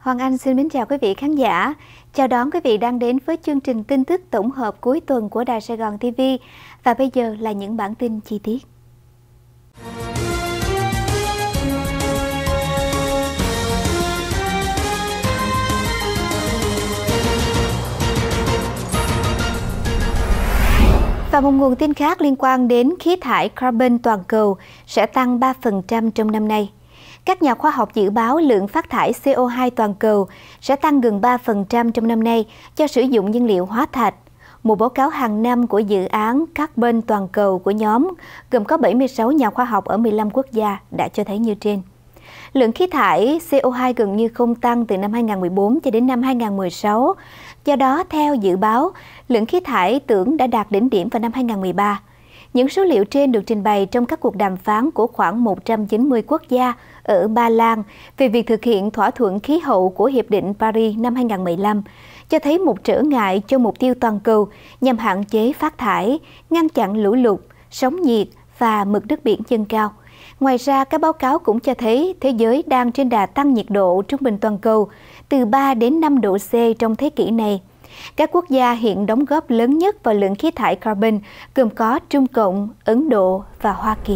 Hoàng Anh xin mến chào quý vị khán giả. Chào đón quý vị đang đến với chương trình tin tức tổng hợp cuối tuần của Đài Sài Gòn TV. Và bây giờ là những bản tin chi tiết. Và một nguồn tin khác liên quan đến khí thải carbon toàn cầu sẽ tăng 3% trong năm nay. Các nhà khoa học dự báo lượng phát thải CO2 toàn cầu sẽ tăng gần 3% trong năm nay do sử dụng nhiên liệu hóa thạch. Một báo cáo hàng năm của dự án Carbon toàn cầu của nhóm, gồm có 76 nhà khoa học ở 15 quốc gia, đã cho thấy như trên. Lượng khí thải CO2 gần như không tăng từ năm 2014 cho đến năm 2016. Do đó, theo dự báo, lượng khí thải tưởng đã đạt đỉnh điểm vào năm 2013. Những số liệu trên được trình bày trong các cuộc đàm phán của khoảng 190 quốc gia ở Ba Lan về việc thực hiện thỏa thuận khí hậu của Hiệp định Paris năm 2015, cho thấy một trở ngại cho mục tiêu toàn cầu nhằm hạn chế phát thải, ngăn chặn lũ lụt, sóng nhiệt và mực nước biển dâng cao. Ngoài ra, các báo cáo cũng cho thấy thế giới đang trên đà tăng nhiệt độ trung bình toàn cầu từ 3 đến 5 độ C trong thế kỷ này. Các quốc gia hiện đóng góp lớn nhất vào lượng khí thải carbon gồm có Trung Cộng, Ấn Độ và Hoa Kỳ.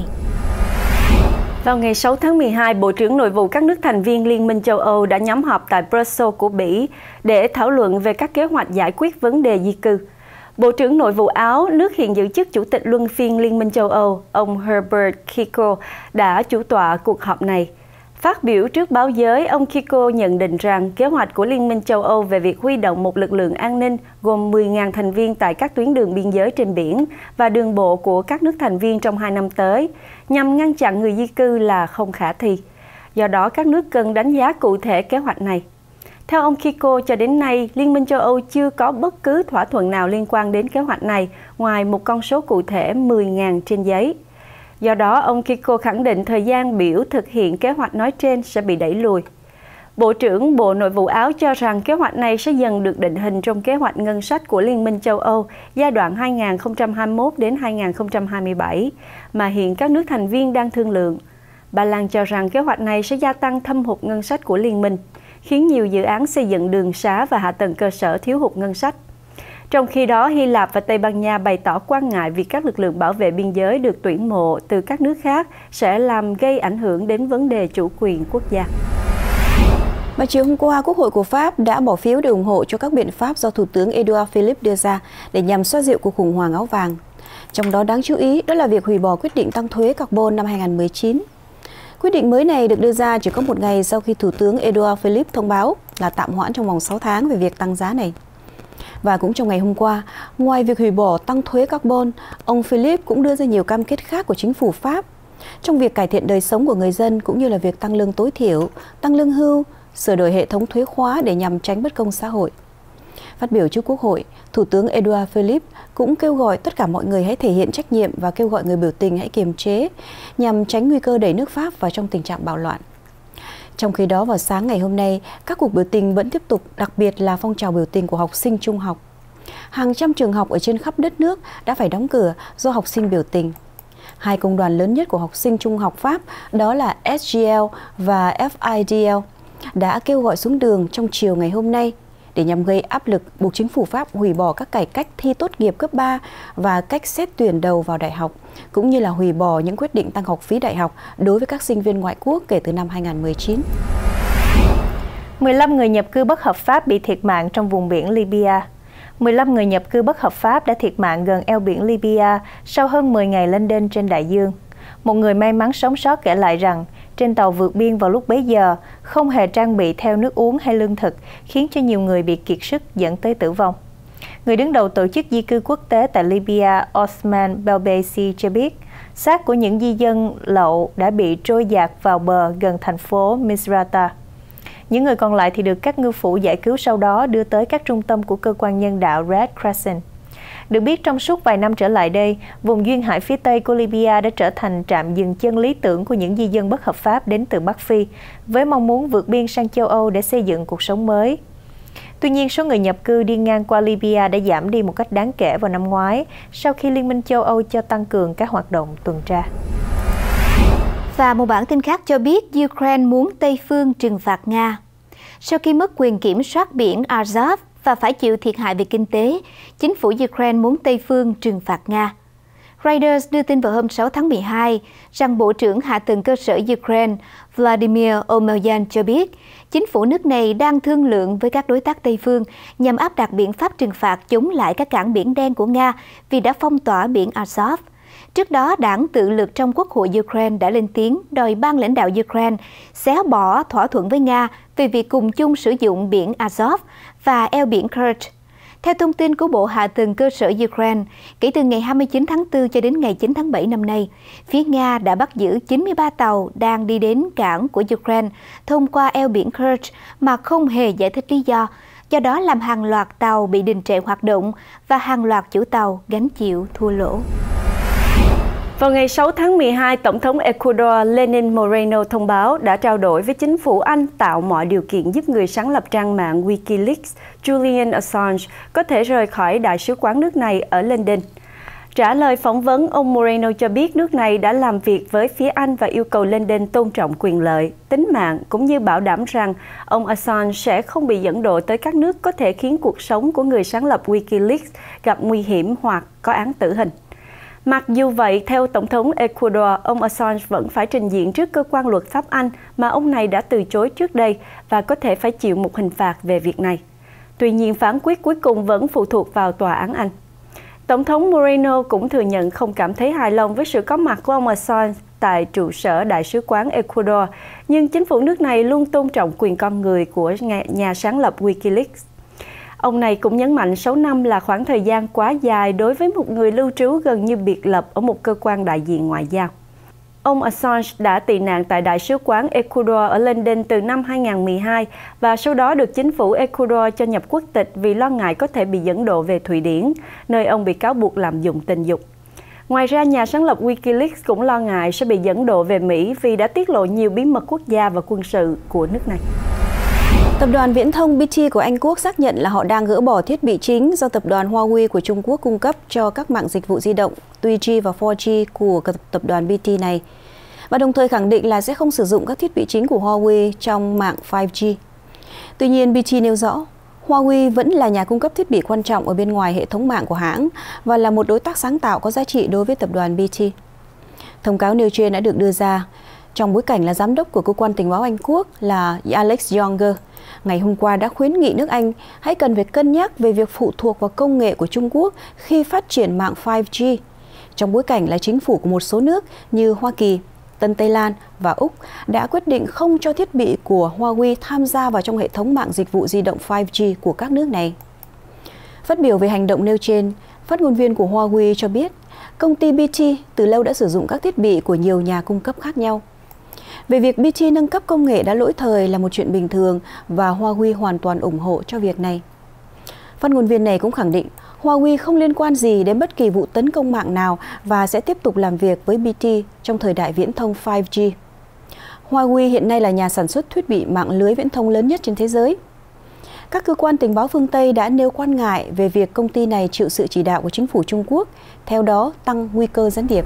Vào ngày 6 tháng 12, Bộ trưởng Nội vụ các nước thành viên Liên minh châu Âu đã nhóm họp tại Brussels của Bỉ để thảo luận về các kế hoạch giải quyết vấn đề di cư. Bộ trưởng Nội vụ Áo, nước hiện giữ chức Chủ tịch luân phiên Liên minh châu Âu, ông Herbert Kickl đã chủ tọa cuộc họp này. Phát biểu trước báo giới, ông Kickl nhận định rằng kế hoạch của Liên minh châu Âu về việc huy động một lực lượng an ninh gồm 10.000 thành viên tại các tuyến đường biên giới trên biển và đường bộ của các nước thành viên trong 2 năm tới, nhằm ngăn chặn người di cư là không khả thi. Do đó, các nước cần đánh giá cụ thể kế hoạch này. Theo ông Kickl, cho đến nay, Liên minh châu Âu chưa có bất cứ thỏa thuận nào liên quan đến kế hoạch này, ngoài một con số cụ thể 10.000 trên giấy. Do đó, ông Kickl khẳng định thời gian biểu thực hiện kế hoạch nói trên sẽ bị đẩy lùi. Bộ trưởng Bộ Nội vụ Áo cho rằng kế hoạch này sẽ dần được định hình trong kế hoạch ngân sách của Liên minh châu Âu giai đoạn 2021 đến 2027, mà hiện các nước thành viên đang thương lượng. Ba Lan cho rằng kế hoạch này sẽ gia tăng thâm hụt ngân sách của Liên minh, khiến nhiều dự án xây dựng đường xá và hạ tầng cơ sở thiếu hụt ngân sách. Trong khi đó, Hy Lạp và Tây Ban Nha bày tỏ quan ngại việc các lực lượng bảo vệ biên giới được tuyển mộ từ các nước khác sẽ làm gây ảnh hưởng đến vấn đề chủ quyền quốc gia. Và chiều hôm qua, Quốc hội của Pháp đã bỏ phiếu để ủng hộ cho các biện pháp do Thủ tướng Edouard Philippe đưa ra để nhằm xoa dịu cuộc khủng hoảng áo vàng. Trong đó đáng chú ý đó là việc hủy bỏ quyết định tăng thuế carbon năm 2019. Quyết định mới này được đưa ra chỉ có một ngày sau khi Thủ tướng Edouard Philippe thông báo là tạm hoãn trong vòng 6 tháng về việc tăng giá này. Và cũng trong ngày hôm qua, ngoài việc hủy bỏ tăng thuế carbon, ông Philippe cũng đưa ra nhiều cam kết khác của chính phủ Pháp trong việc cải thiện đời sống của người dân cũng như là việc tăng lương tối thiểu, tăng lương hưu, sửa đổi hệ thống thuế khóa để nhằm tránh bất công xã hội. Phát biểu trước Quốc hội, Thủ tướng Edouard Philippe cũng kêu gọi tất cả mọi người hãy thể hiện trách nhiệm và kêu gọi người biểu tình hãy kiềm chế nhằm tránh nguy cơ đẩy nước Pháp vào trong tình trạng bạo loạn. Trong khi đó, vào sáng ngày hôm nay, các cuộc biểu tình vẫn tiếp tục, đặc biệt là phong trào biểu tình của học sinh trung học. Hàng trăm trường học ở trên khắp đất nước đã phải đóng cửa do học sinh biểu tình. Hai công đoàn lớn nhất của học sinh trung học Pháp, đó là SGL và FIDL, đã kêu gọi xuống đường trong chiều ngày hôm nay để nhằm gây áp lực buộc chính phủ Pháp hủy bỏ các cải cách thi tốt nghiệp cấp 3 và cách xét tuyển đầu vào đại học, cũng như là hủy bỏ những quyết định tăng học phí đại học đối với các sinh viên ngoại quốc kể từ năm 2019. 15 người nhập cư bất hợp pháp bị thiệt mạng trong vùng biển Libya. 15 người nhập cư bất hợp pháp đã thiệt mạng gần eo biển Libya sau hơn 10 ngày lênh đênh trên đại dương. Một người may mắn sống sót kể lại rằng trên tàu vượt biên vào lúc bấy giờ không hề trang bị theo nước uống hay lương thực, khiến cho nhiều người bị kiệt sức dẫn tới tử vong. Người đứng đầu tổ chức di cư quốc tế tại Libya, Osman Belbesi cho biết, xác của những di dân lậu đã bị trôi dạt vào bờ gần thành phố Misrata. Những người còn lại thì được các ngư phủ giải cứu sau đó đưa tới các trung tâm của cơ quan nhân đạo Red Crescent. Được biết, trong suốt vài năm trở lại đây, vùng duyên hải phía Tây của Libya đã trở thành trạm dừng chân lý tưởng của những di dân bất hợp pháp đến từ Bắc Phi, với mong muốn vượt biên sang châu Âu để xây dựng cuộc sống mới. Tuy nhiên, số người nhập cư đi ngang qua Libya đã giảm đi một cách đáng kể vào năm ngoái, sau khi Liên minh châu Âu cho tăng cường các hoạt động tuần tra. Và một bản tin khác cho biết Ukraine muốn Tây phương trừng phạt Nga. Sau khi mất quyền kiểm soát biển Azov và phải chịu thiệt hại về kinh tế, chính phủ Ukraine muốn Tây phương trừng phạt Nga. Reuters đưa tin vào hôm 6 tháng 12 rằng Bộ trưởng Hạ tầng cơ sở Ukraine Vladimir Omelyan cho biết chính phủ nước này đang thương lượng với các đối tác Tây phương nhằm áp đặt biện pháp trừng phạt chống lại các cảng biển đen của Nga vì đã phong tỏa biển Azov. Trước đó, đảng tự lực trong Quốc hội Ukraine đã lên tiếng đòi ban lãnh đạo Ukraine xóa bỏ thỏa thuận với Nga về việc cùng chung sử dụng biển Azov và eo biển Kerch. Theo thông tin của Bộ Hạ tầng cơ sở Ukraine, kể từ ngày 29 tháng 4 cho đến ngày 9 tháng 7 năm nay, phía Nga đã bắt giữ 93 tàu đang đi đến cảng của Ukraine thông qua eo biển Kerch mà không hề giải thích lý do đó làm hàng loạt tàu bị đình trệ hoạt động và hàng loạt chủ tàu gánh chịu thua lỗ. Vào ngày 6 tháng 12, Tổng thống Ecuador Lenin Moreno thông báo đã trao đổi với chính phủ Anh tạo mọi điều kiện giúp người sáng lập trang mạng Wikileaks Julian Assange có thể rời khỏi đại sứ quán nước này ở London. Trả lời phỏng vấn, ông Moreno cho biết nước này đã làm việc với phía Anh và yêu cầu London tôn trọng quyền lợi, tính mạng cũng như bảo đảm rằng ông Assange sẽ không bị dẫn độ tới các nước có thể khiến cuộc sống của người sáng lập Wikileaks gặp nguy hiểm hoặc có án tử hình. Mặc dù vậy, theo Tổng thống Ecuador, ông Assange vẫn phải trình diện trước cơ quan luật pháp Anh mà ông này đã từ chối trước đây và có thể phải chịu một hình phạt về việc này. Tuy nhiên, phán quyết cuối cùng vẫn phụ thuộc vào tòa án Anh. Tổng thống Moreno cũng thừa nhận không cảm thấy hài lòng với sự có mặt của ông Assange tại trụ sở Đại sứ quán Ecuador, nhưng chính phủ nước này luôn tôn trọng quyền con người của nhà sáng lập Wikileaks. Ông này cũng nhấn mạnh 6 năm là khoảng thời gian quá dài đối với một người lưu trú gần như biệt lập ở một cơ quan đại diện ngoại giao. Ông Assange đã tị nạn tại Đại sứ quán Ecuador ở London từ năm 2012 và sau đó được chính phủ Ecuador cho nhập quốc tịch vì lo ngại có thể bị dẫn độ về Thụy Điển, nơi ông bị cáo buộc lạm dụng tình dục. Ngoài ra, nhà sáng lập Wikileaks cũng lo ngại sẽ bị dẫn độ về Mỹ vì đã tiết lộ nhiều bí mật quốc gia và quân sự của nước này. Tập đoàn viễn thông BT của Anh Quốc xác nhận là họ đang gỡ bỏ thiết bị chính do tập đoàn Huawei của Trung Quốc cung cấp cho các mạng dịch vụ di động 3G và 4G của tập đoàn BT này, và đồng thời khẳng định là sẽ không sử dụng các thiết bị chính của Huawei trong mạng 5G. Tuy nhiên, BT nêu rõ, Huawei vẫn là nhà cung cấp thiết bị quan trọng ở bên ngoài hệ thống mạng của hãng và là một đối tác sáng tạo có giá trị đối với tập đoàn BT. Thông cáo nêu trên đã được đưa ra trong bối cảnh là giám đốc của cơ quan tình báo Anh Quốc là Alex Younger ngày hôm qua đã khuyến nghị nước Anh hãy cần phải cân nhắc về việc phụ thuộc vào công nghệ của Trung Quốc khi phát triển mạng 5G, trong bối cảnh là chính phủ của một số nước như Hoa Kỳ, Tân Tây Lan và Úc đã quyết định không cho thiết bị của Huawei tham gia vào trong hệ thống mạng dịch vụ di động 5G của các nước này. Phát biểu về hành động nêu trên, phát ngôn viên của Huawei cho biết công ty BT từ lâu đã sử dụng các thiết bị của nhiều nhà cung cấp khác nhau. Về việc BT nâng cấp công nghệ đã lỗi thời là một chuyện bình thường và Huawei hoàn toàn ủng hộ cho việc này. Phát ngôn viên này cũng khẳng định Huawei không liên quan gì đến bất kỳ vụ tấn công mạng nào và sẽ tiếp tục làm việc với BT trong thời đại viễn thông 5G. Huawei hiện nay là nhà sản xuất thiết bị mạng lưới viễn thông lớn nhất trên thế giới. Các cơ quan tình báo phương Tây đã nêu quan ngại về việc công ty này chịu sự chỉ đạo của chính phủ Trung Quốc, theo đó tăng nguy cơ gián điệp.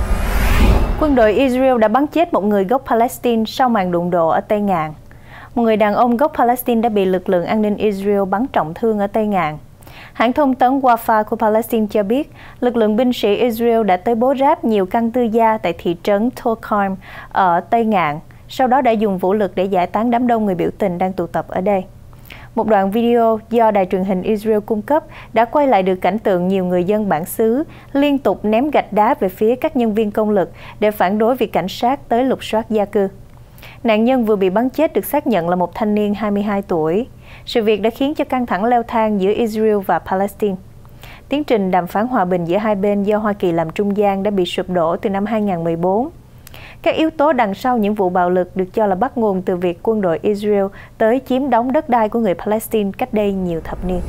Quân đội Israel đã bắn chết một người gốc Palestine sau màn đụng độ ở Tây Ngạn. Một người đàn ông gốc Palestine đã bị lực lượng an ninh Israel bắn trọng thương ở Tây Ngạn. Hãng thông tấn Wafa của Palestine cho biết, lực lượng binh sĩ Israel đã tới bố ráp nhiều căn tư gia tại thị trấn Tulkarm ở Tây Ngạn, sau đó đã dùng vũ lực để giải tán đám đông người biểu tình đang tụ tập ở đây. Một đoạn video do đài truyền hình Israel cung cấp đã quay lại được cảnh tượng nhiều người dân bản xứ liên tục ném gạch đá về phía các nhân viên công lực để phản đối việc cảnh sát tới lục soát gia cư. Nạn nhân vừa bị bắn chết được xác nhận là một thanh niên 22 tuổi. Sự việc đã khiến cho căng thẳng leo thang giữa Israel và Palestine. Tiến trình đàm phán hòa bình giữa hai bên do Hoa Kỳ làm trung gian đã bị sụp đổ từ năm 2014. Các yếu tố đằng sau những vụ bạo lực được cho là bắt nguồn từ việc quân đội Israel tới chiếm đóng đất đai của người Palestine cách đây nhiều thập niên.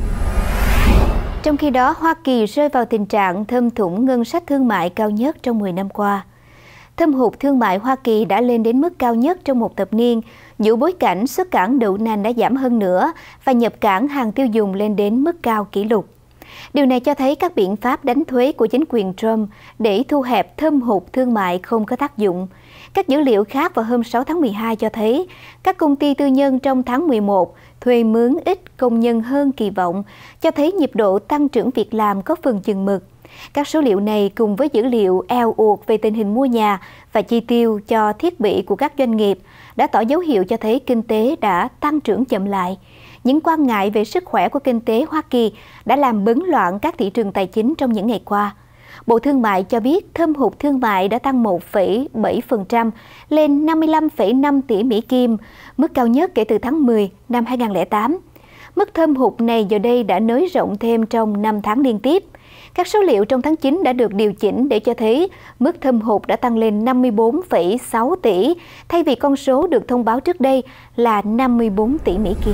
Trong khi đó, Hoa Kỳ rơi vào tình trạng thâm thủng ngân sách thương mại cao nhất trong 10 năm qua. Thâm hụt thương mại Hoa Kỳ đã lên đến mức cao nhất trong một thập niên, giữa bối cảnh xuất cảng đậu nành đã giảm hơn nữa và nhập cảng hàng tiêu dùng lên đến mức cao kỷ lục. Điều này cho thấy các biện pháp đánh thuế của chính quyền Trump để thu hẹp thâm hụt thương mại không có tác dụng. Các dữ liệu khác vào hôm 6 tháng 12 cho thấy các công ty tư nhân trong tháng 11 thuê mướn ít công nhân hơn kỳ vọng, cho thấy nhịp độ tăng trưởng việc làm có phần chừng mực. Các số liệu này cùng với dữ liệu eo uột về tình hình mua nhà và chi tiêu cho thiết bị của các doanh nghiệp đã tỏ dấu hiệu cho thấy kinh tế đã tăng trưởng chậm lại. Những quan ngại về sức khỏe của kinh tế Hoa Kỳ đã làm bấn loạn các thị trường tài chính trong những ngày qua. Bộ Thương mại cho biết thâm hụt thương mại đã tăng 1,7% lên 55,5 tỷ Mỹ Kim, mức cao nhất kể từ tháng 10 năm 2008. Mức thâm hụt này giờ đây đã nới rộng thêm trong 5 tháng liên tiếp. Các số liệu trong tháng 9 đã được điều chỉnh để cho thấy mức thâm hụt đã tăng lên 54,6 tỷ, thay vì con số được thông báo trước đây là 54 tỷ Mỹ Kim.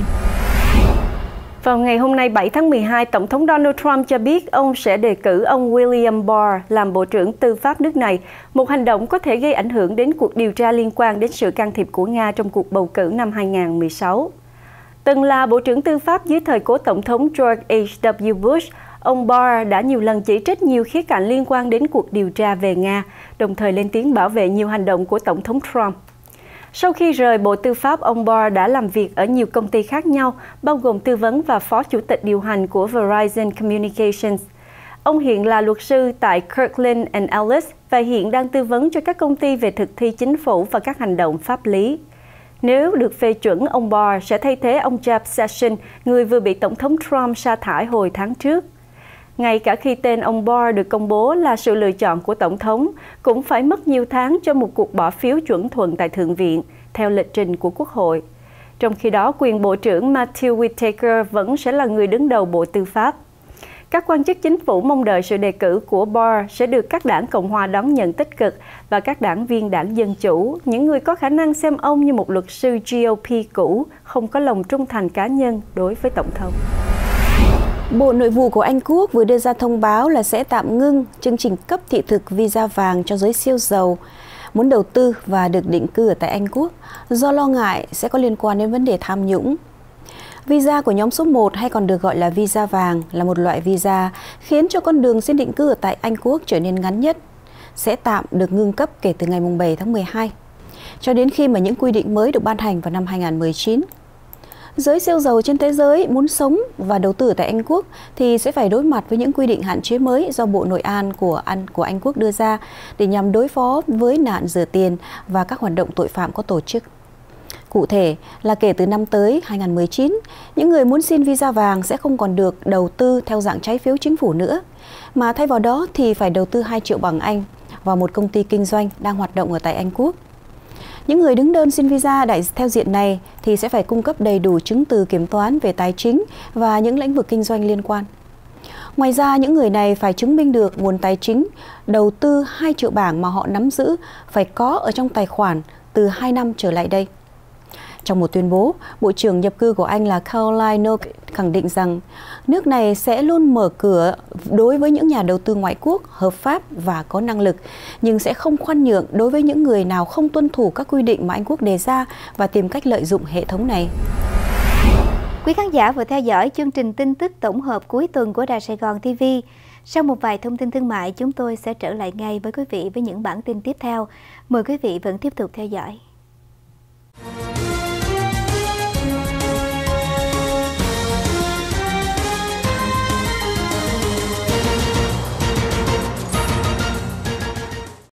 Vào ngày hôm nay 7 tháng 12, Tổng thống Donald Trump cho biết ông sẽ đề cử ông William Barr làm Bộ trưởng Tư pháp nước này, một hành động có thể gây ảnh hưởng đến cuộc điều tra liên quan đến sự can thiệp của Nga trong cuộc bầu cử năm 2016. Từng là Bộ trưởng Tư pháp dưới thời cố Tổng thống George H.W. Bush, ông Barr đã nhiều lần chỉ trích nhiều khía cạnh liên quan đến cuộc điều tra về Nga, đồng thời lên tiếng bảo vệ nhiều hành động của Tổng thống Trump. Sau khi rời Bộ Tư pháp, ông Barr đã làm việc ở nhiều công ty khác nhau, bao gồm tư vấn và phó chủ tịch điều hành của Verizon Communications. Ông hiện là luật sư tại Kirkland & Ellis và hiện đang tư vấn cho các công ty về thực thi chính phủ và các hành động pháp lý. Nếu được phê chuẩn, ông Barr sẽ thay thế ông Jeff Sessions, người vừa bị Tổng thống Trump sa thải hồi tháng trước. Ngay cả khi tên ông Barr được công bố là sự lựa chọn của Tổng thống, cũng phải mất nhiều tháng cho một cuộc bỏ phiếu chuẩn thuận tại Thượng viện, theo lịch trình của Quốc hội. Trong khi đó, quyền Bộ trưởng Matthew Whitaker vẫn sẽ là người đứng đầu Bộ Tư pháp. Các quan chức chính phủ mong đợi sự đề cử của Barr sẽ được các đảng Cộng hòa đón nhận tích cực và các đảng viên đảng Dân Chủ, những người có khả năng xem ông như một luật sư GOP cũ, không có lòng trung thành cá nhân đối với Tổng thống. Bộ Nội vụ của Anh Quốc vừa đưa ra thông báo là sẽ tạm ngưng chương trình cấp thị thực visa vàng cho giới siêu giàu muốn đầu tư và được định cư ở tại Anh Quốc do lo ngại sẽ có liên quan đến vấn đề tham nhũng. Visa của nhóm số 1 hay còn được gọi là visa vàng là một loại visa khiến cho con đường xin định cư ở tại Anh Quốc trở nên ngắn nhất, sẽ tạm được ngưng cấp kể từ ngày 7 tháng 12, cho đến khi mà những quy định mới được ban hành vào năm 2019. Giới siêu giàu trên thế giới muốn sống và đầu tư tại Anh Quốc thì sẽ phải đối mặt với những quy định hạn chế mới do Bộ Nội an của Anh Quốc đưa ra để nhằm đối phó với nạn rửa tiền và các hoạt động tội phạm có tổ chức. Cụ thể là kể từ năm tới 2019, những người muốn xin visa vàng sẽ không còn được đầu tư theo dạng trái phiếu chính phủ nữa, mà thay vào đó thì phải đầu tư 2 triệu bảng Anh vào một công ty kinh doanh đang hoạt động ở tại Anh Quốc. Những người đứng đơn xin visa theo diện này thì sẽ phải cung cấp đầy đủ chứng từ kiểm toán về tài chính và những lĩnh vực kinh doanh liên quan. Ngoài ra, những người này phải chứng minh được nguồn tài chính đầu tư 2 triệu bảng mà họ nắm giữ phải có ở trong tài khoản từ 2 năm trở lại đây. Trong một tuyên bố, Bộ trưởng nhập cư của Anh là Caroline Knoll khẳng định rằng nước này sẽ luôn mở cửa đối với những nhà đầu tư ngoại quốc hợp pháp và có năng lực, nhưng sẽ không khoan nhượng đối với những người nào không tuân thủ các quy định mà Anh Quốc đề ra và tìm cách lợi dụng hệ thống này. Quý khán giả vừa theo dõi chương trình tin tức tổng hợp cuối tuần của Đài Sài Gòn TV. Sau một vài thông tin thương mại, chúng tôi sẽ trở lại ngay với quý vị với những bản tin tiếp theo. Mời quý vị vẫn tiếp tục theo dõi.